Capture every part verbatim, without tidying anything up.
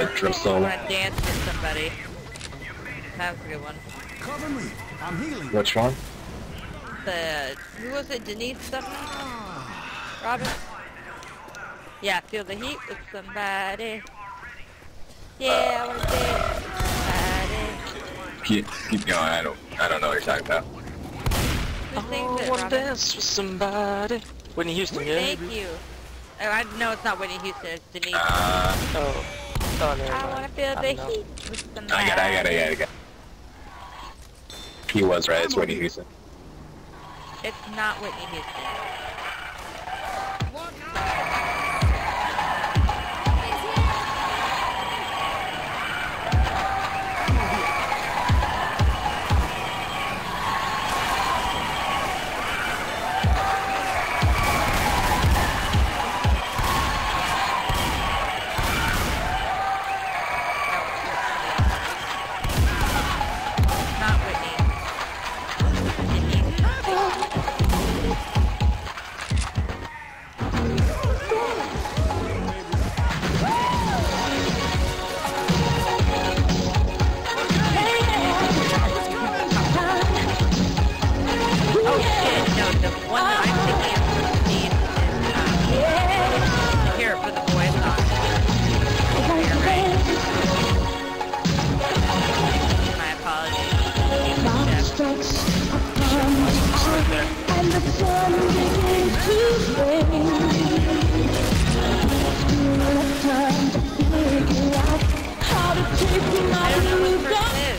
Drum I solo. wanna dance with somebody. That was a good one. Cover me. I'm healing. Which one? The who was it? Denise something? Robin? Yeah, feel the heat with somebody. Yeah, I wanna dance with somebody. Keep, keep going. I don't. I don't know what you're talking about. Who sings I it, wanna Robin? dance with somebody. Whitney Houston, yeah. Thank you. Oh, I know it's not Whitney Houston, it's Denise. Uh, Oh, oh, never I mind. wanna feel I the don't know. heat with somebody. I got. it, I got. it, I got. it, I got. it. He was right. It's Whitney Houston. It's not Whitney Houston. Not Whitney. Oh shit, no, the one that I'm thinking of for Denise is, um, here for the boys on. You're right. My apologies. And the sun begins to rain. Still have time to figure out how to take my I don't know what blues the off. person is.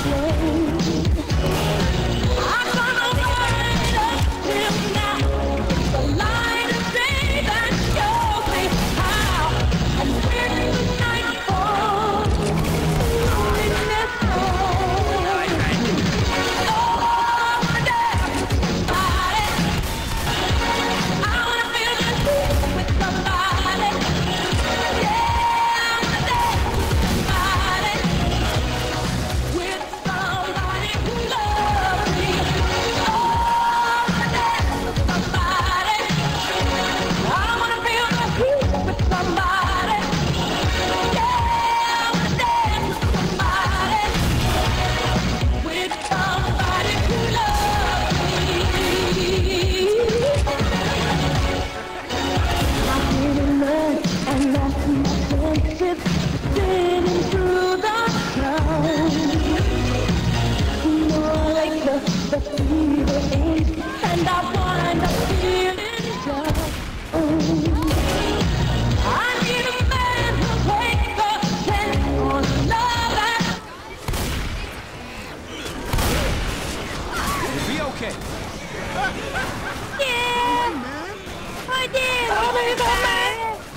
I'm gonna fight until now. The light of day that shows me how. And when the night falls, loneliness falls. No, I tried. Oh, I wanna dance with somebody. I wanna feel the heat with somebody. Yeah, I wanna dance with somebody. With somebody who loves me. Oh, I wanna dance with somebody. I wanna feel the heat with somebody. Yeah, I wanna dance with somebody. With somebody who loves me. I really learn and lost my senses, sitting through the crowd. More like the, the fever is, and I wind up feeling down. I need a man who takes the chance on love and You'll be okay. Yeah, Man, I did. Oh, my God.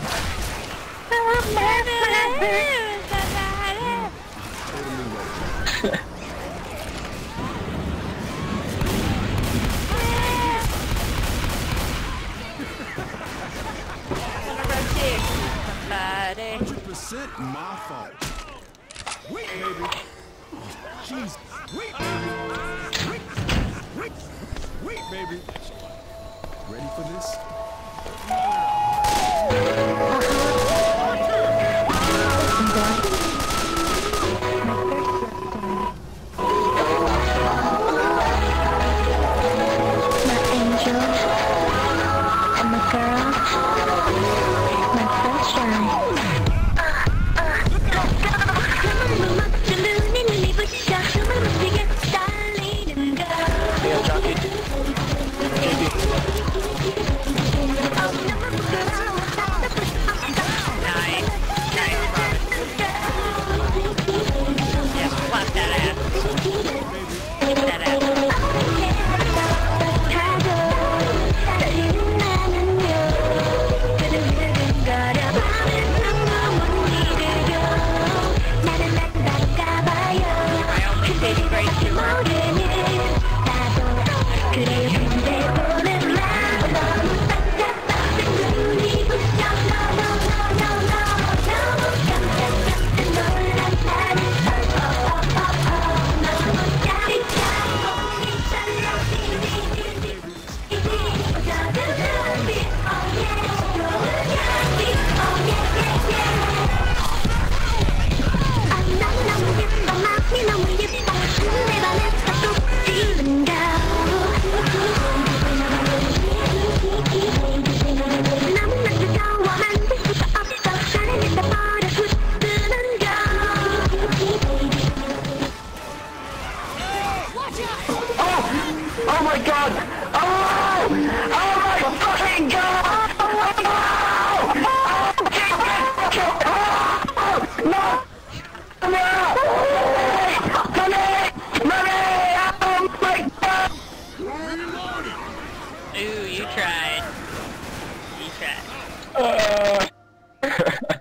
Somebody. one hundred percent my fault. Wait, baby. Jeez. Wait, baby. Wait. Wait. Wait, baby. Ready for this? my angel, and my girl, my sunshine. Yeah, jockey. Maybe. Nice. Nice, Robin. Yeah, slap that ass. Slap that ass. I only take great humor. my god! Oh! Oh my fucking god! Oh! Oh! No! No! Mommy! Mommy! Oh my god! Ooh, you tried. You tried. Uh.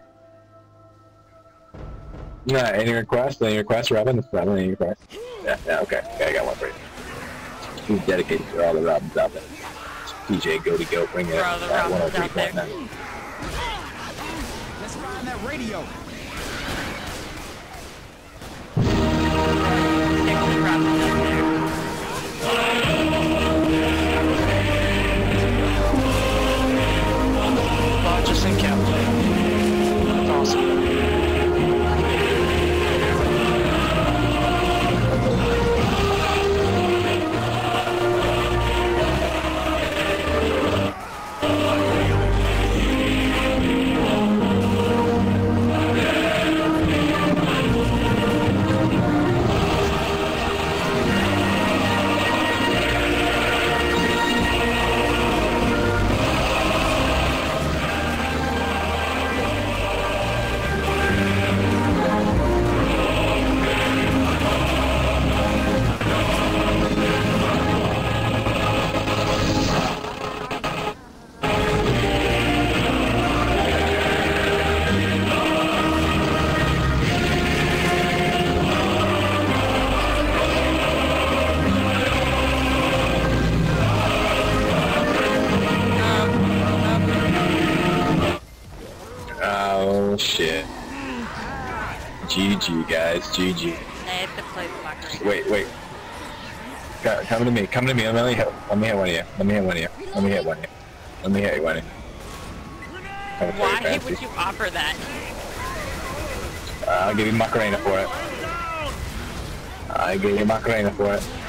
Nah, any requests? Any requests, Robin? It's not any requests. Yeah, yeah, okay. Okay, I got one for you. Who's dedicated to all the Robins out there? D J Goaty Goat, bring it For all up the at one oh Robins three out there. point nine. Let's find that radio. Sexy Robins out there. Largest encounter. That's awesome. Oh shit. G G guys, G G. I have to play Fucker. Wait, wait. Co- Come to me, come to me. Let me hit, let me hit one of you. Let me hit one of you. Let me hit one of you. Let me hit one of you. Come to play Why fancy. would you offer that? Uh, I'll give you Macarena for it. I'll give you Macarena for it.